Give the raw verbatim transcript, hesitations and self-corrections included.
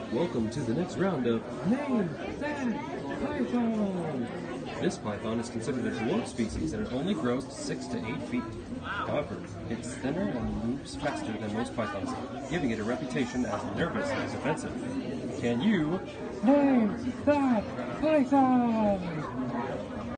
Welcome to the next round of Name That Python! This python is considered a dwarf species and it only grows six to eight feet. However, it's thinner and moves faster than most pythons, giving it a reputation as nervous and offensive. Can you name that python?